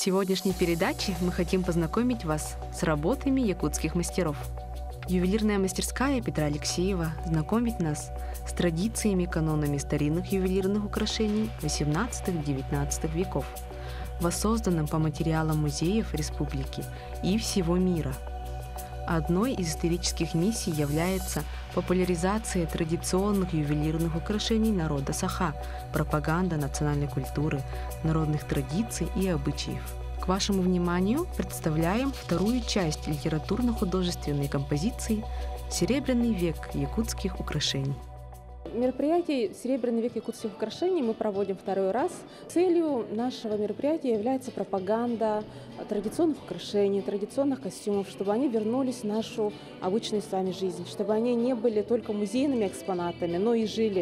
сегодняшней передаче мы хотим познакомить вас с работами якутских мастеров. Ювелирная мастерская Петра Алексеева знакомит нас с традициями и канонами старинных ювелирных украшений XVIII-XIX веков, воссозданным по материалам музеев республики и всего мира. Одной из исторических миссий является популяризация традиционных ювелирных украшений народа Саха, пропаганда национальной культуры, народных традиций и обычаев. К вашему вниманию представляем вторую часть литературно-художественной композиции «Серебряный век якутских украшений». Мероприятие «Серебряный век якутских украшений» мы проводим второй раз. Целью нашего мероприятия является пропаганда традиционных украшений, традиционных костюмов, чтобы они вернулись в нашу обычную с вами жизнь, чтобы они не были только музейными экспонатами, но и жили.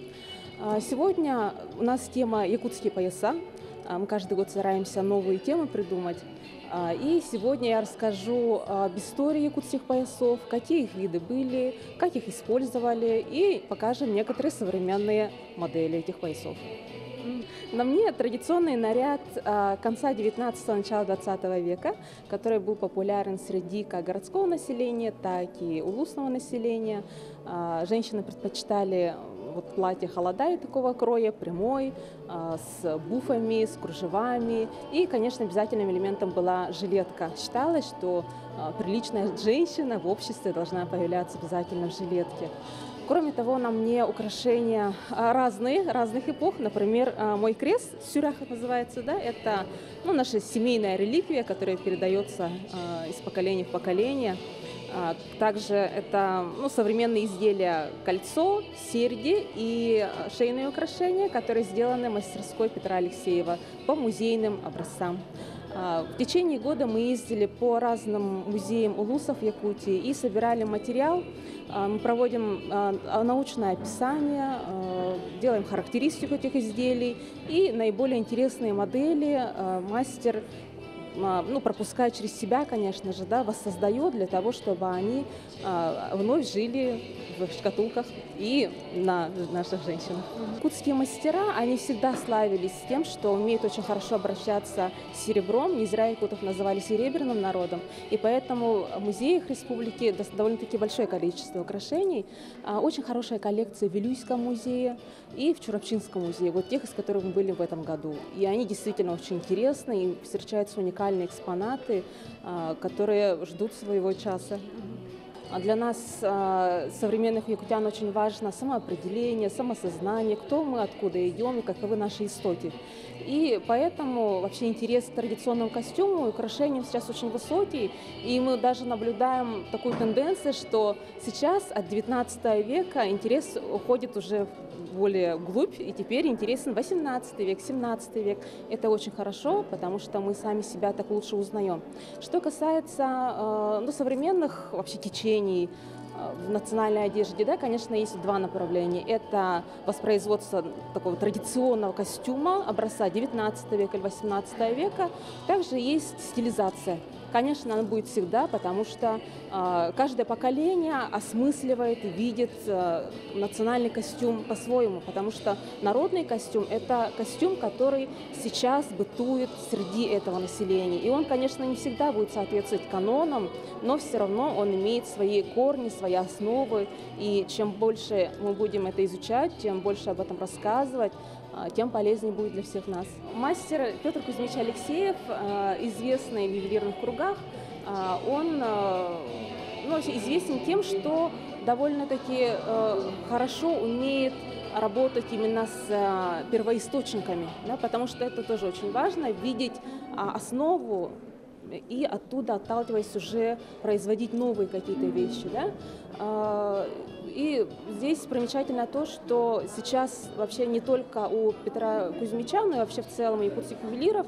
Сегодня у нас тема «Якутские пояса». Мы каждый год стараемся новые темы придумать. И сегодня я расскажу об истории якутских поясов, какие их виды были, как их использовали, и покажем некоторые современные модели этих поясов. На мне традиционный наряд конца 19-го, начала 20 века, который был популярен среди как городского населения, так и улусного населения. Женщины предпочитали платье холода такого кроя, прямой, с буфами, с кружевами. И, конечно, обязательным элементом была жилетка. Считалось, что приличная женщина в обществе должна появляться обязательно в жилетке. Кроме того, на мне украшения разных эпох. Например, мой крест, сюрях называется, да, это наша семейная реликвия, которая передается из поколения в поколение. Также это современные изделия, кольцо, серьги и шейные украшения, которые сделаны мастерской Петра Алексеева по музейным образцам. В течение года мы ездили по разным музеям улусов Якутии и собирали материал. Мы проводим научное описание, делаем характеристику этих изделий и наиболее интересные модели мастер пропуская через себя, конечно же, да, воссоздает для того, чтобы они вновь жили в шкатулках и на наших женщинах. Якутские мастера, они всегда славились тем, что умеют очень хорошо обращаться с серебром. Не зря якутов называли серебряным народом. И поэтому в музеях республики довольно-таки большое количество украшений. Очень хорошая коллекция в Вилюйском музее и в Чурапчинском музее, вот тех, из которых мы были в этом году. И они действительно очень интересны, и встречаются уникальные экспонаты, которые ждут своего часа. Для нас, современных якутян, очень важно самоопределение, самосознание, кто мы, откуда идем и каковы наши истоки. И поэтому вообще интерес к традиционному костюму и украшениям сейчас очень высокий. И мы даже наблюдаем такую тенденцию, что сейчас от 19 века интерес уходит уже более вглубь, и теперь интересен 18 век, 17 век. Это очень хорошо, потому что мы сами себя так лучше узнаем. Что касается современных вообще течений в национальной одежде, да, конечно, есть два направления. Это воспроизводство такого традиционного костюма образца 19 века или 18 века. Также есть стилизация. Конечно, она будет всегда, потому что каждое поколение осмысливает и видит национальный костюм по-своему, потому что народный костюм – это костюм, который сейчас бытует среди этого населения. И он, конечно, не всегда будет соответствовать канонам, но все равно он имеет свои корни, свои основы. И чем больше мы будем это изучать, чем больше об этом рассказывать, тем полезнее будет для всех нас. Мастер Петр Кузьмич Алексеев, известный в ювелирных кругах, он известен тем, что довольно-таки хорошо умеет работать именно с первоисточниками, да, потому что это тоже очень важно, видеть основу и оттуда, отталкиваясь, уже производить новые какие-то вещи. Да? И здесь примечательно то, что сейчас вообще не только у Петра Кузьмича, но и вообще в целом якутских ювелиров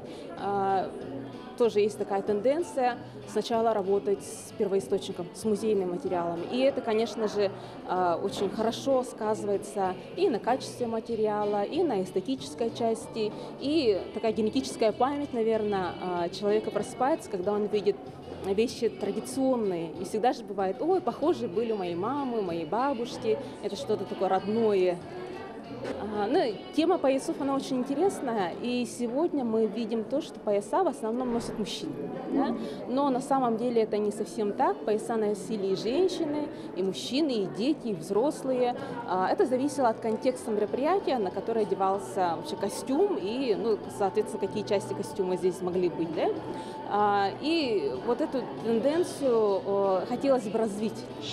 тоже есть такая тенденция сначала работать с первоисточником, с музейными материалами. И это, конечно же, очень хорошо сказывается и на качестве материала, и на эстетической части, и такая генетическая память, наверное, человека просыпается, когда он видит вещи традиционные. И всегда же бывает, ой, похожие были мои мамы, мои бабушки, это что-то такое родное. Ну, тема поясов, она очень интересная, и сегодня мы видим то, что пояса в основном носят мужчины. Да? Но на самом деле это не совсем так. Пояса носили и женщины, и мужчины, и дети, и взрослые. Это зависело от контекста мероприятия, на которое одевался вообще костюм, и, ну, соответственно, какие части костюма здесь могли быть. Да? И вот эту тенденцию хотелось бы развить.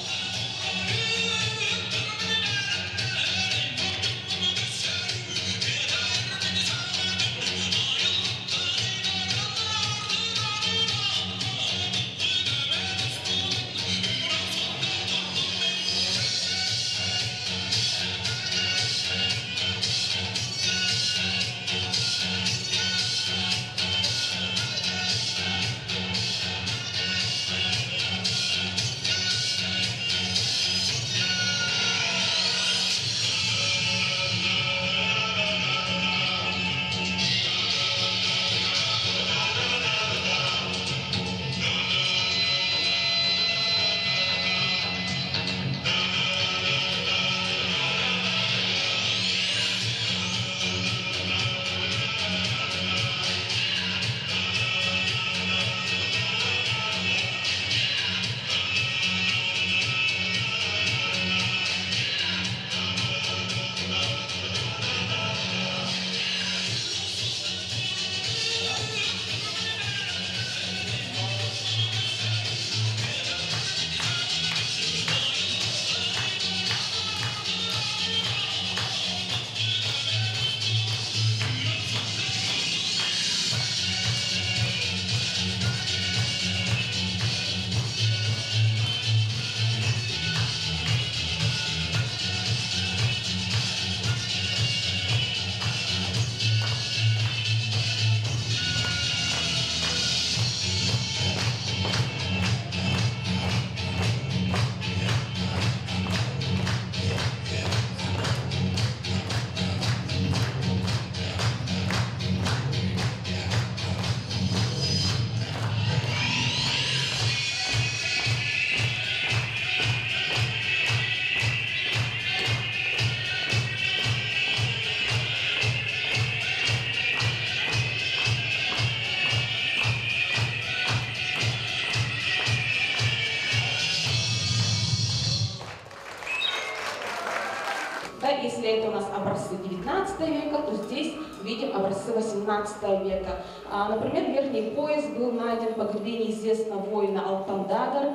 Да, если это у нас образцы 19 века, то здесь видим образцы 18 века. Например, верхний пояс был найден в погребении известного воина Алтандагар,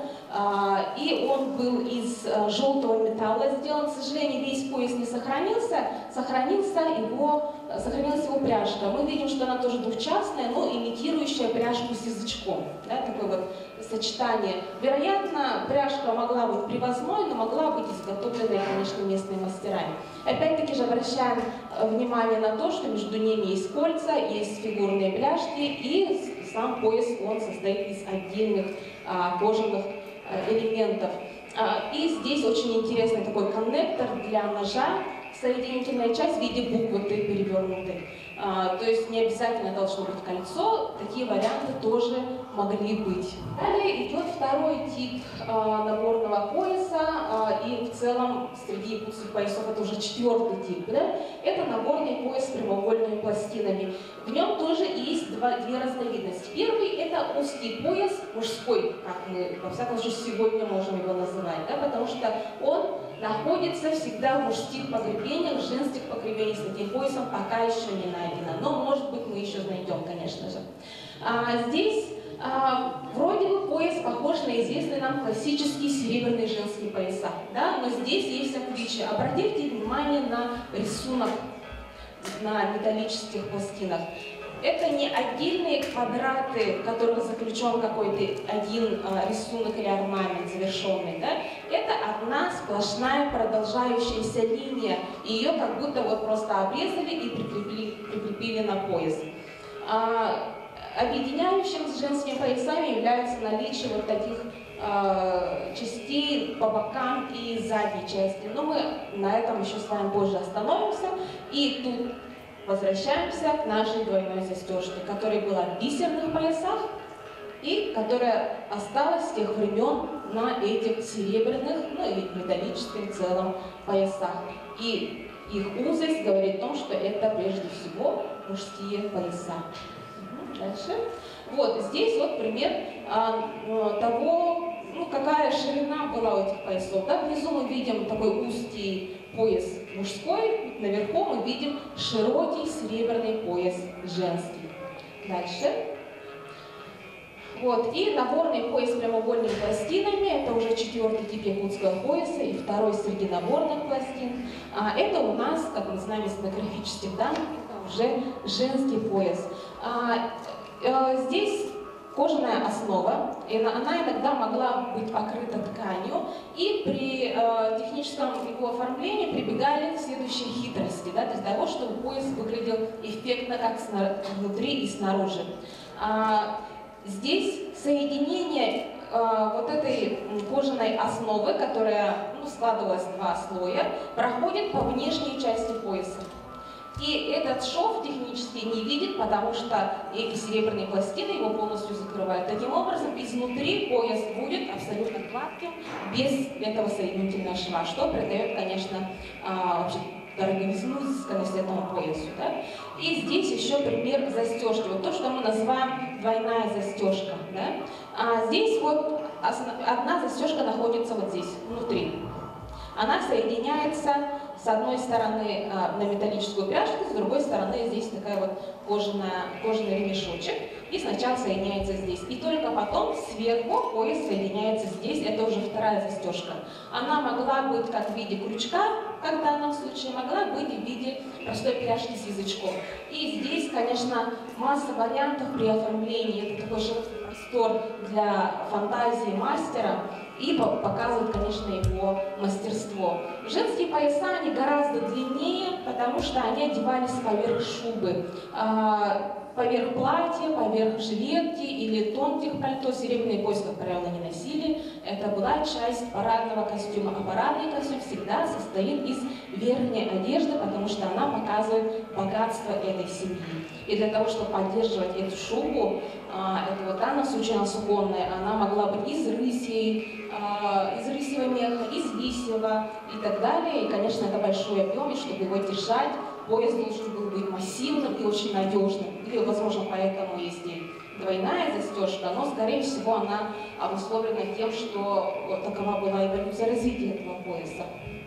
и он был из желтого металла сделан. К сожалению, весь пояс не сохранился, сохранилась его пряжка. Мы видим, что она тоже двухчастная, но имитирующая пряжку с язычком. Да, такое вот сочетание. Вероятно, пряжка могла быть привозной, но могла быть изготовлена, конечно, местными мастерами. Опять-таки же обращаем внимание на то, что между ними есть кольца, есть фигурные бляшки, и сам пояс, он состоит из отдельных кожаных элементов. И здесь очень интересный такой коннектор для ножа, соединительная часть в виде буквы Т перевернутой. То есть не обязательно должно быть кольцо, такие варианты тоже могли быть. Далее идет второй тип наборного пояса, и в целом среди якутских поясов это уже четвертый тип. Да? Это наборный пояс с прямоугольными пластинами. В нем тоже есть две разновидности. Первый – это узкий пояс, мужской, как мы, во всяком случае, сегодня можем его называть, да? Потому что он находится всегда в мужских погребениях, женских погребениях с таким поясом пока еще не найдено. Но, может быть, мы еще найдем, конечно же. Здесь вроде бы пояс похож на известные нам классические серебряные женские пояса. Да? Но здесь есть отличие. Обратите внимание на рисунок на металлических пластинах. Это не отдельные квадраты, в которых заключен какой-то один рисунок или орнамент завершенный. Да? Это одна сплошная продолжающаяся линия. И ее как будто вот просто обрезали и прикрепили на пояс. Объединяющим с женскими поясами является наличие вот таких частей по бокам и задней части. Но мы на этом еще с вами позже остановимся. И тут возвращаемся к нашей двойной застежке, которая была в бисерных поясах и которая осталась с тех времен на этих серебряных, ну и металлических в целом поясах. И их узость говорит о том, что это прежде всего мужские пояса. Дальше. Вот здесь вот пример того, какая ширина была у этих поясов. Да? Внизу мы видим такой узкий пояс мужской, наверху мы видим широкий серебряный пояс женский. Дальше. Вот, и наборный пояс с прямоугольными пластинами, это уже 4-й тип якутского пояса и 2-й среди наборных пластин. Это у нас, как мы знаем из этнографических данных, это уже женский пояс. Здесь кожаная основа, и она иногда могла быть покрыта тканью, и при техническом его оформлении прибегали к следующей хитрости, да, для того, чтобы пояс выглядел эффектно как внутри и снаружи. Здесь соединение вот этой кожаной основы, которая складывалась в 2 слоя, проходит по внешней части пояса. И этот шов технически не видит, потому что эти серебряные пластины его полностью закрывают. Таким образом, изнутри пояс будет абсолютно гладким, без этого соединительного шва, что придает, конечно, вообще дороговизну, изысканность этому поясу. Да? И здесь еще пример застежки. Вот то, что мы называем двойная застежка. Да? Здесь вот одна застежка находится вот здесь, внутри. Она соединяется с одной стороны на металлическую пряжку, с другой стороны здесь такая вот кожаный ремешочек. И сначала соединяется здесь. И только потом сверху пояс соединяется здесь. Это уже 2-я застежка. Она могла быть как в виде крючка, как в данном случае, могла быть и в виде простой пряжки с язычком. И здесь, конечно, масса вариантов при оформлении. Это такой широкий простор для фантазии мастера. И показывает, конечно, его мастерство. Женские пояса, они гораздо длиннее, потому что они одевались поверх шубы. Поверх платья, поверх жилетки или тонких пальто. Серебряный пояс, как правило, не носили. Это была часть парадного костюма. А парадный костюм всегда состоит из верхней одежды, потому что она показывает богатство этой семьи. И для того, чтобы поддерживать эту шубу, это вот в данном случае она суконная, она могла быть из рысьего меха, из лисьего и так далее. И, конечно, это большой объем, и чтобы его держать, пояс должен был быть массивным и очень надежным. И, возможно, поэтому есть и двойная застежка, но, скорее всего, она обусловлена тем, что вот такова была эволюция развития этого пояса.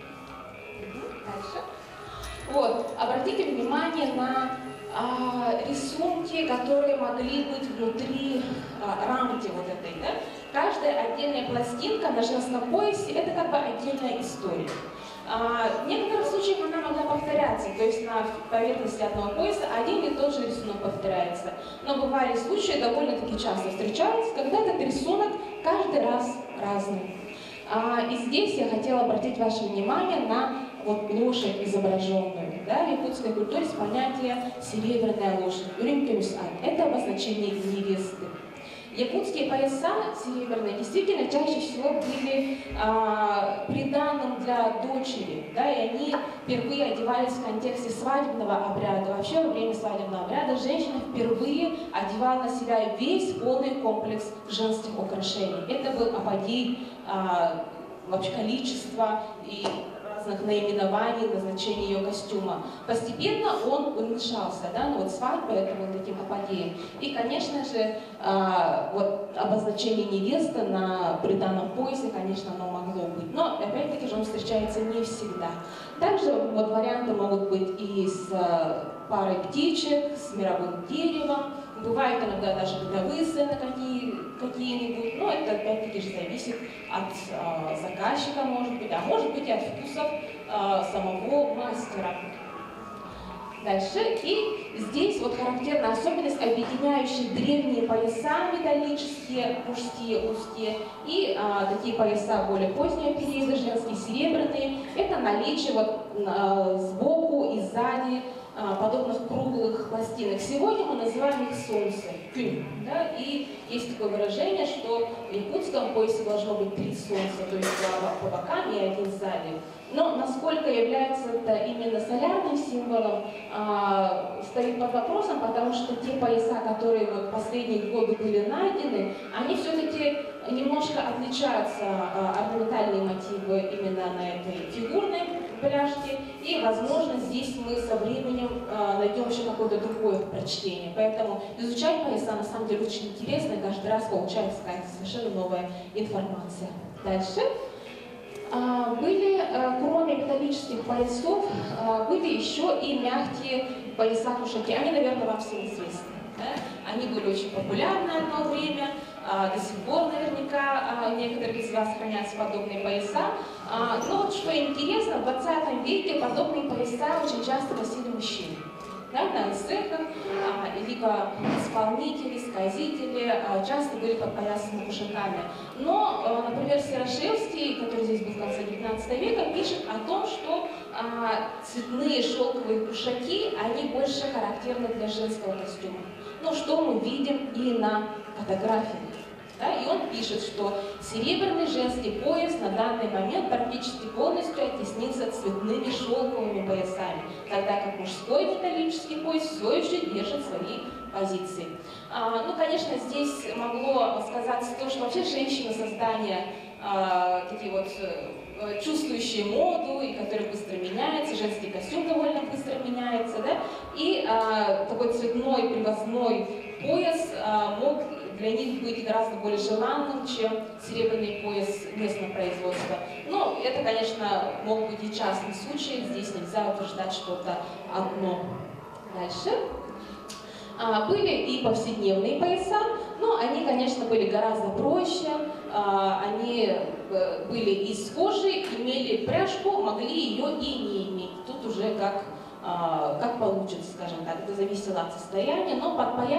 Дальше. Вот, обратите внимание на рисунки, которые могли быть внутри рамки вот этой. Да? Каждая отдельная пластинка на женском поясе – это как бы отдельная история. В некоторых случаях она могла повторяться, то есть на поверхности одного пояса один и тот же рисунок повторяется. Но бывали случаи, довольно-таки часто встречаются, когда этот рисунок каждый раз разный. И здесь я хотела обратить ваше внимание на вот лошадь изображенную. Да? В якутской культуре есть понятие «серебряная лошадь». Это обозначение невесты. Якутские пояса серебряные действительно чаще всего были приданым для дочери, да, и они впервые одевались в контексте свадебного обряда. Вообще во время свадебного обряда женщина впервые одевала на себя весь полный комплекс женских украшений. Это был апогей вообще количества и разных наименований, назначения ее костюма. Постепенно он уменьшался, да, но вот свадьба это был таким апогеем. И, конечно же, вот обозначение невесты на приданом поясе, конечно, оно могло быть. Но, опять-таки же, он встречается не всегда. Также вот варианты могут быть и с парой птичек, с мировым деревом. Бывают иногда даже годовые сцены какие-нибудь, но это опять-таки же зависит от заказчика, может быть, а может быть и от вкусов самого мастера. Дальше. И здесь вот характерна особенность, объединяющая древние пояса металлические, мужские, узкие, и такие пояса более позднего периода, женские, серебряные. Это наличие вот сбоку и сзади подобных круглых пластинок. Сегодня мы называем их солнце, кюнь, да? И есть такое выражение, что в якутском поясе должно быть 3 солнца, то есть 2 по бокам и 1 сзади. Но насколько является это именно солярным символом, стоит под вопросом, потому что те пояса, которые в последние годы были найдены, они все-таки немножко отличаются орнаментальные мотивы именно на этой фигурной пряжке. И возможно, здесь мы со временем найдем еще какое-то другое прочтение. Поэтому изучать пояса на самом деле очень интересно, и каждый раз получается какая-то совершенно новая информация. Дальше. Были, кроме металлических поясов, были еще и мягкие пояса-кушаки. Они, наверное, вам всем известны. Да? Они были очень популярны одно время, до сих пор наверняка некоторые из вас хранятся подобные пояса. Но вот что интересно, в 20 веке подобные пояса очень часто носили мужчины. Да, на эссеках, либо исполнители, сказители часто были подпоясаны кушаками. Но, например, Серошевский, который здесь был в конце 19 века, пишет о том, что цветные шелковые кушаки, они больше характерны для женского костюма. Ну, что мы видим и на фотографиях. Да? И он пишет, что серебряный женский пояс на данный момент практически полностью оттеснится цветными шелковыми поясами, тогда как мужской металлический пояс все еще держит свои позиции. Ну, конечно, здесь могло сказаться то, что вообще женщины создания такие вот чувствующие моду, и которые быстро меняются, женский костюм довольно быстро меняется, да? И такой цветной привозной пояс мог для них быть гораздо более желанным, чем серебряный пояс местного производства. Но это, конечно, мог быть и частный случай, здесь нельзя утверждать что-то одно. Дальше. Были и повседневные пояса, но они, конечно, были гораздо проще, они были из кожи, имели пряжку, могли ее и не иметь. Тут уже как получится, скажем так, это зависело от состояния, но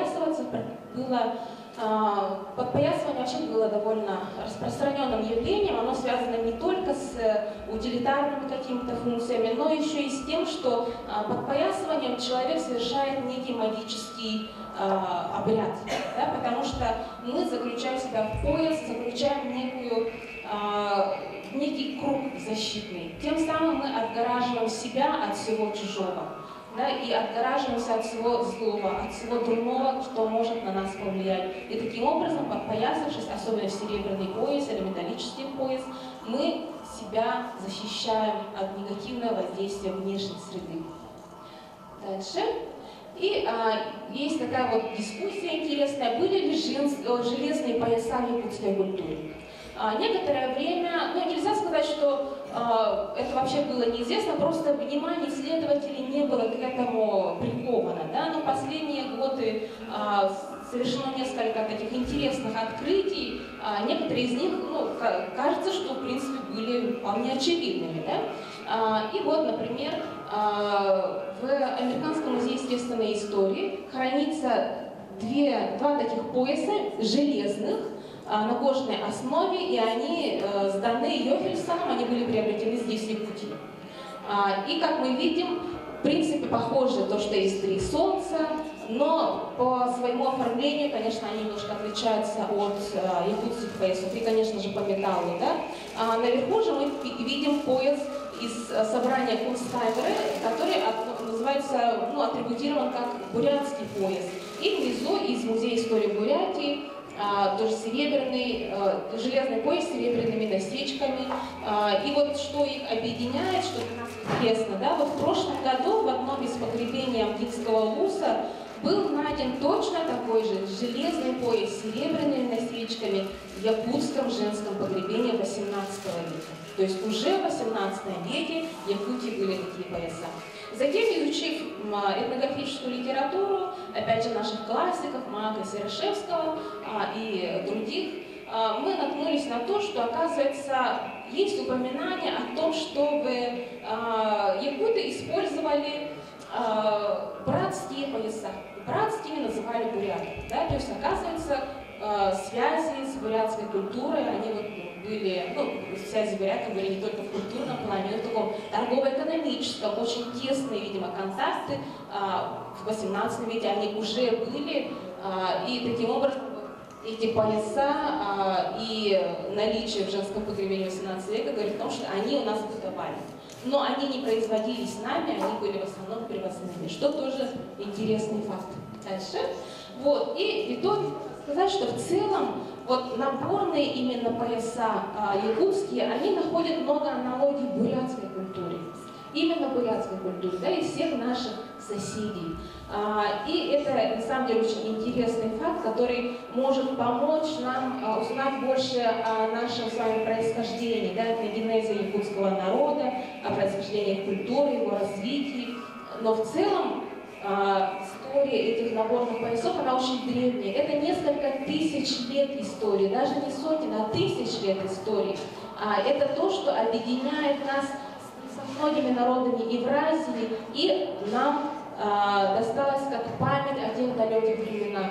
подпоясывание вообще было довольно распространенным явлением, оно связано не только с утилитарными какими-то функциями, но еще и с тем, что подпоясыванием человек совершает некий магический обряд, да, потому что мы заключаем себя в пояс, заключаем некий круг защитный. Тем самым мы отгораживаем себя от всего чужого. Да, и отгораживаемся от всего злого, от всего дурного, что может на нас повлиять. И таким образом, подпоясавшись, особенно в серебряный пояс или металлический пояс, мы себя защищаем от негативного воздействия внешней среды. Дальше. И есть такая вот дискуссия интересная, были ли железные пояса в якутской культуре. Некоторое время, ну нельзя сказать, что это вообще было неизвестно, просто внимание исследователей не было к этому приковано. Да? Но последние годы совершено несколько таких интересных открытий, некоторые из них, ну, кажется, что в принципе были вполне очевидными. Да? И вот, например, в Американском музее естественной истории хранится два таких пояса железных, на кожаной основе, и они сданы Йохельсоном, они были приобретены здесь, в Якутии. И, как мы видим, в принципе, похоже то, что есть три солнца, но по своему оформлению, конечно, они немножко отличаются от якутских поясов, и, конечно же, по металлу. Да? Наверху же мы видим пояс из собрания Кунсtheimer, который называется, атрибутирован как бурятский пояс. И внизу из Музея истории Бурятии тоже железный пояс с серебряными насечками. И вот что их объединяет, что для нас интересно, да, вот в прошлом году в одном из погребений Амгинского луса был найден точно такой же железный пояс с серебряными насечками в якутском женском погребении 18 века. То есть уже в 18 веке в Якутии были такие пояса. Затем, изучив этнографическую литературу, опять же, наших классиков, Мака, Серошевского и других, мы наткнулись на то, что, оказывается, есть упоминание о том, чтобы якуты использовали братские пояса. Братскими называли бурятов. Да? То есть, оказывается, связи с бурятской культурой, они вот были, связи бурятов были не только в культурном плане, но и в таком торгово-экономическом, очень тесные, видимо, контакты в 18 веке они уже были, и таким образом эти пояса и наличие в женском погребении 18 века говорит о том, что они у нас бытовали. Но они не производились нами, они были в основном привозными, что тоже интересный факт. Дальше. Вот. И итог сказать, что в целом вот наборные именно пояса якутские, они находят много аналогий в бурятской культуре. Именно древнебурятской культуры, да, из всех наших соседей. И это, на самом деле, очень интересный факт, который может помочь нам узнать больше о нашем с вами происхождении, да, этногенезе якутского народа, о происхождении культуры, его развитии. Но в целом история этих наборных поясов, она очень древняя. Это несколько тысяч лет истории, даже не сотен, а тысяч лет истории. Это то, что объединяет нас со многими народами Евразии, и нам досталось как память о тех далеких временах.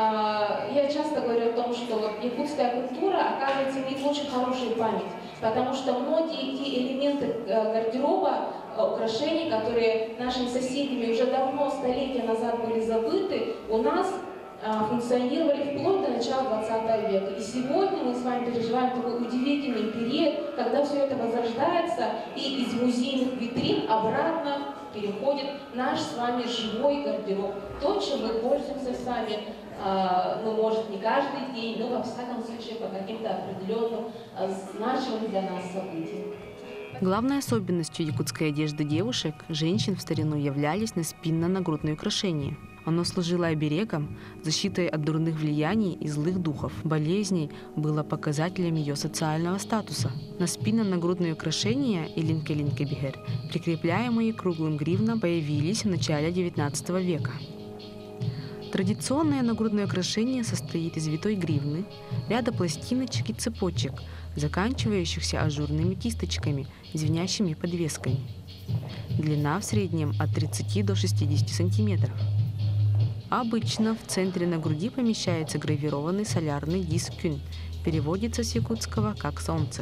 Я часто говорю о том, что якутская культура, оказывается, имеет очень хорошую память, потому что многие те элементы гардероба, украшений, которые нашими соседями уже давно, столетия назад были забыты, у нас функционировали вплоть до начала 20 века. И сегодня мы с вами переживаем такой удивительный период, когда все это возрождается, и из музейных витрин обратно переходит наш с вами живой гардероб. То, чем мы пользуемся сами, ну, может, не каждый день, но, во всяком случае, по каким-то определенным значимым для нас событиям. Главной особенностью якутской одежды девушек, женщин в старину являлись наспинно-нагрудные украшения. Оно служило оберегом, защитой от дурных влияний и злых духов, болезней, было показателем ее социального статуса. Наспинно-нагрудные украшения и линке-линке-бигер, прикрепляемые круглым гривном, появились в начале XIX века. Традиционное нагрудное украшение состоит из витой гривны, ряда пластиночек и цепочек, заканчивающихся ажурными кисточками, звенящими подвесками. Длина в среднем от 30 до 60 сантиметров. Обычно в центре на груди помещается гравированный солярный диск кюн, переводится с якутского как «солнце».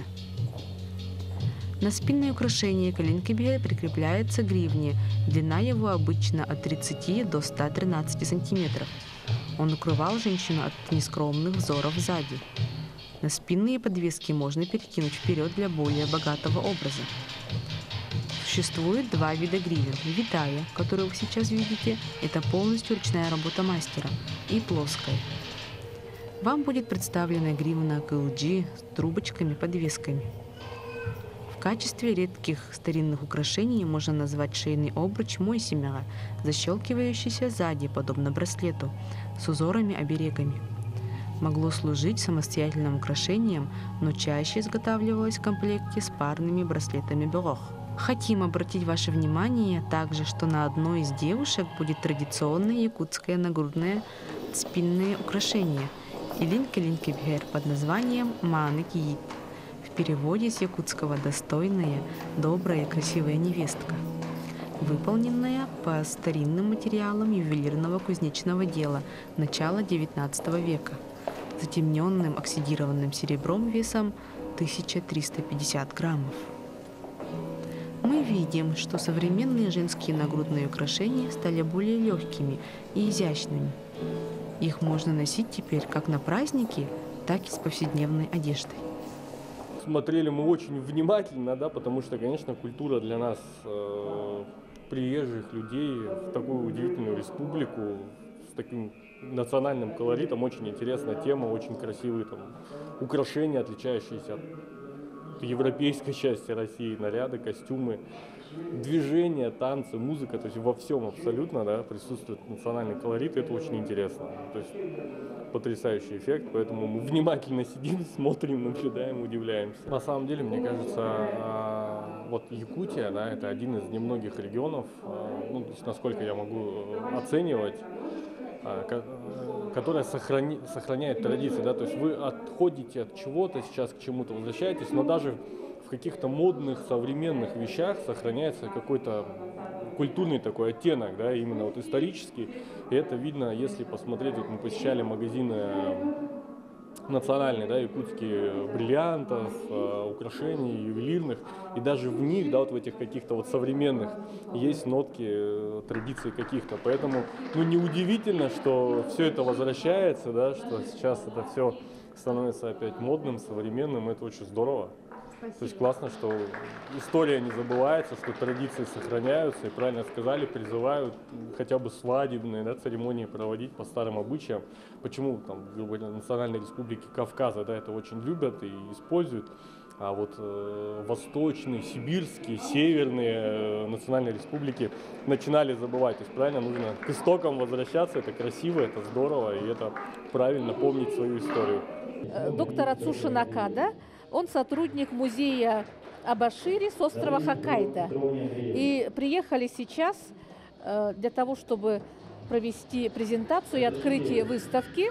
На спинное украшение калинкебе прикрепляется гривни, длина его обычно от 30 до 113 сантиметров. Он укрывал женщину от нескромных взоров сзади. На спинные подвески можно перекинуть вперед для более богатого образа. Существует два вида гривен. Витая, которую вы сейчас видите, это полностью ручная работа мастера, и плоская. Вам будет представлена гривна КЛГ с трубочками-подвесками. В качестве редких старинных украшений можно назвать шейный обруч мойсимера, защелкивающийся сзади, подобно браслету, с узорами-оберегами. Могло служить самостоятельным украшением, но чаще изготавливалось в комплекте с парными браслетами бюрох. Хотим обратить ваше внимание также, что на одной из девушек будет традиционное якутское нагрудное спинное украшение – илинке-линке-бхер под названием «мааны-киит». В переводе с якутского «достойная», «добрая», «красивая невестка», выполненная по старинным материалам ювелирного кузнечного дела начала XIX века, затемненным оксидированным серебром весом 1350 граммов. Мы видим, что современные женские нагрудные украшения стали более легкими и изящными. Их можно носить теперь как на праздники, так и с повседневной одеждой. Смотрели мы очень внимательно, да, потому что, конечно, культура для нас, приезжих людей, в такую удивительную республику, с таким национальным колоритом, очень интересная тема, очень красивые там украшения, отличающиеся от европейской части России, наряды, костюмы, движения, танцы, музыка, то есть во всем абсолютно, да, присутствует национальный колорит, и это очень интересно. То есть потрясающий эффект, поэтому мы внимательно сидим, смотрим, наблюдаем, удивляемся. На самом деле, мне кажется, вот Якутия, да, это один из немногих регионов, ну, то есть, насколько я могу оценивать, которая сохраняет традиции, да, то есть вы отходите от чего-то сейчас к чему-то, возвращаетесь, но даже в каких-то модных современных вещах сохраняется какой-то культурный такой оттенок, да, именно вот исторический. И это видно, если посмотреть, вот мы посещали магазины национальные, да, якутские, бриллиантов, украшений, ювелирных, и даже в них, да, вот в этих каких-то вот современных есть нотки традиций каких-то. Поэтому, ну, неудивительно, что все это возвращается, да, что сейчас это все становится опять модным, современным, это очень здорово. Спасибо. То есть классно, что история не забывается, что традиции сохраняются, и правильно сказали, призывают хотя бы свадебные, да, церемонии проводить по старым обычаям. Почему там в Национальной Республике Кавказа, да, это очень любят и используют. а вот восточные, сибирские, северные национальные республики начинали забывать. То есть правильно, нужно к истокам возвращаться, это красиво, это здорово, и это правильно помнить свою историю. Доктор Ацуши Накада, он сотрудник музея Абашири с острова Хоккайдо. И приехали сейчас для того, чтобы провести презентацию и открытие выставки,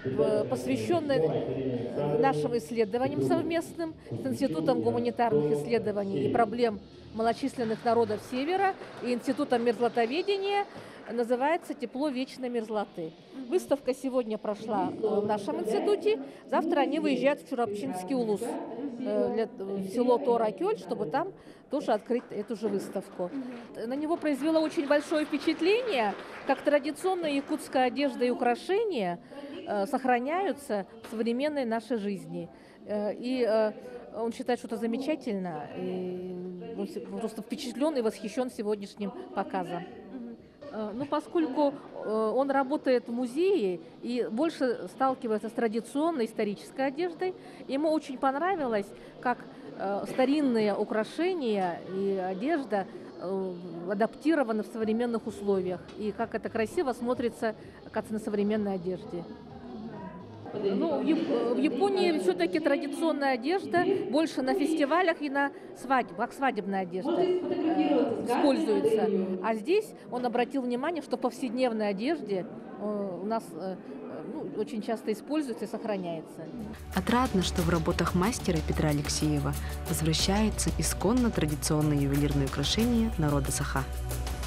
посвященной нашим исследованиям совместным с Институтом гуманитарных исследований и проблем малочисленных народов Севера и Институтом мерзлотоведения, называется «Тепло вечной мерзлоты». Выставка сегодня прошла в нашем институте, завтра они выезжают в Чурапчинский улус, в село Торакёль, чтобы там тоже открыть эту же выставку. На него произвело очень большое впечатление, как традиционная якутская одежда и украшения сохраняются в современной нашей жизни. И он считает, что это замечательно, и он просто впечатлен и восхищен сегодняшним показом. Ну, поскольку он работает в музее и больше сталкивается с традиционной исторической одеждой, ему очень понравилось, как старинные украшения и одежда адаптированы в современных условиях, и как это красиво смотрится, как на современной одежде. Ну, в Японии все-таки традиционная одежда больше на фестивалях и на свадьбах, как свадебная одежда используется. А здесь он обратил внимание, что в повседневной одежде у нас очень часто используется и сохраняется. Отрадно, что в работах мастера Петра Алексеева возвращаются исконно традиционные ювелирные украшения народа Саха.